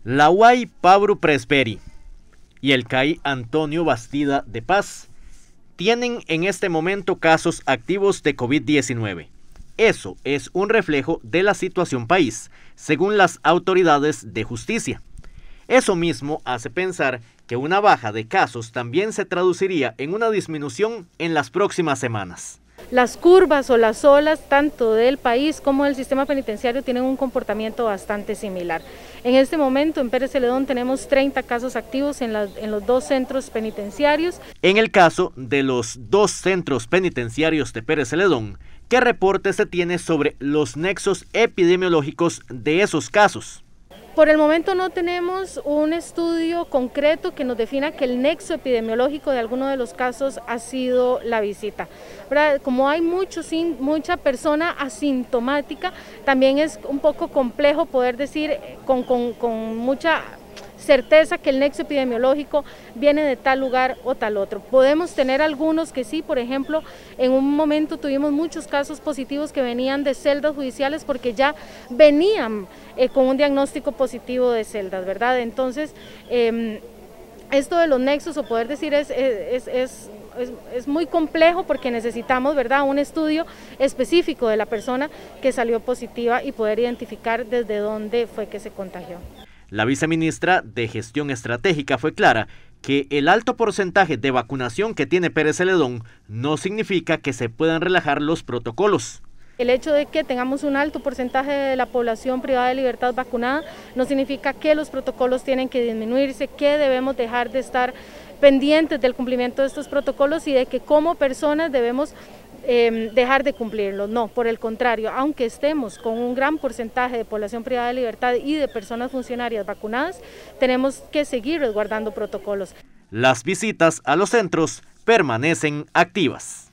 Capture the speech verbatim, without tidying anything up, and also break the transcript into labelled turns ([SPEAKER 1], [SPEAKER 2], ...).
[SPEAKER 1] La U A I Pablo Presperi y el C A I Antonio Bastida de Paz tienen en este momento casos activos de COVID diecinueve. Eso es un reflejo de la situación país, según las autoridades de justicia. Eso mismo hace pensar que una baja de casos también se traduciría en una disminución en las próximas semanas.
[SPEAKER 2] Las curvas o las olas, tanto del país como del sistema penitenciario, tienen un comportamiento bastante similar. En este momento en Pérez Celedón tenemos treinta casos activos en, la, en los dos centros penitenciarios.
[SPEAKER 1] En el caso de los dos centros penitenciarios de Pérez Celedón, ¿qué reporte se tiene sobre los nexos epidemiológicos de esos casos?
[SPEAKER 2] Por el momento no tenemos un estudio concreto que nos defina que el nexo epidemiológico de alguno de los casos ha sido la visita. ¿Verdad? Como hay mucho, mucha persona asintomática, también es un poco complejo poder decir con, con, con mucha certeza que el nexo epidemiológico viene de tal lugar o tal otro. Podemos tener algunos que sí, por ejemplo, en un momento tuvimos muchos casos positivos que venían de celdas judiciales porque ya venían eh, con un diagnóstico positivo de celdas, ¿verdad? Entonces, eh, esto de los nexos, o poder decir, es, es, es, es, es muy complejo porque necesitamos, ¿verdad?, un estudio específico de la persona que salió positiva y poder identificar desde dónde fue que se contagió.
[SPEAKER 1] La viceministra de Gestión Estratégica fue clara que el alto porcentaje de vacunación que tiene Pérez Celedón no significa que se puedan relajar los protocolos.
[SPEAKER 2] El hecho de que tengamos un alto porcentaje de la población privada de libertad vacunada no significa que los protocolos tienen que disminuirse, que debemos dejar de estar pendientes del cumplimiento de estos protocolos y de que como personas debemos Eh, dejar de cumplirlos. No, por el contrario, aunque estemos con un gran porcentaje de población privada de libertad y de personas funcionarias vacunadas, tenemos que seguir resguardando protocolos.
[SPEAKER 1] Las visitas a los centros permanecen activas.